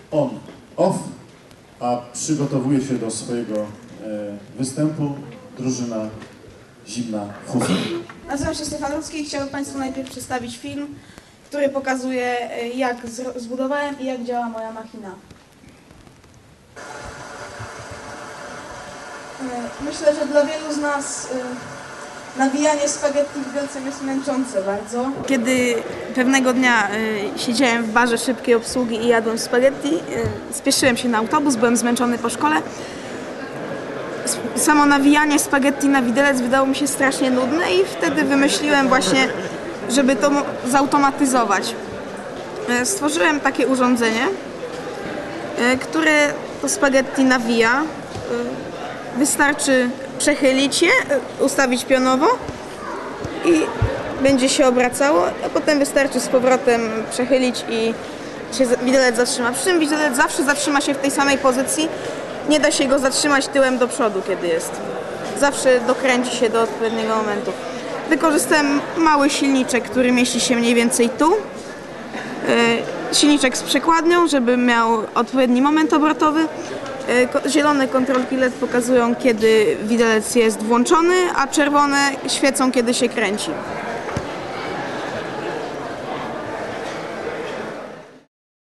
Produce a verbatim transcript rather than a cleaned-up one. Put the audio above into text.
on off, a przygotowuje się do swojego e, występu drużyna Zimna Fuzja. Nazywam się Stefan Rudzki i chciałbym Państwu najpierw przedstawić film, który pokazuje, jak zbudowałem i jak działa moja machina. Myślę, że dla wielu z nas nawijanie spaghetti widelcem jest męczące bardzo. Kiedy pewnego dnia siedziałem w barze szybkiej obsługi i jadłem spaghetti, spieszyłem się na autobus, byłem zmęczony po szkole. Samo nawijanie spaghetti na widelec wydało mi się strasznie nudne i wtedy wymyśliłem właśnie, żeby to zautomatyzować. Stworzyłem takie urządzenie, które to spaghetti nawija. Wystarczy przechylić je, ustawić pionowo i będzie się obracało, a potem wystarczy z powrotem przechylić i się widelec zatrzyma. Przy czym widelec zawsze zatrzyma się w tej samej pozycji. Nie da się go zatrzymać tyłem do przodu, kiedy jest. Zawsze dokręci się do odpowiedniego momentu. Wykorzystałem mały silniczek, który mieści się mniej więcej tu. Silniczek z przekładnią, żeby miał odpowiedni moment obrotowy. Zielone kontrolki L E D pokazują, kiedy widelec jest włączony, a czerwone świecą, kiedy się kręci.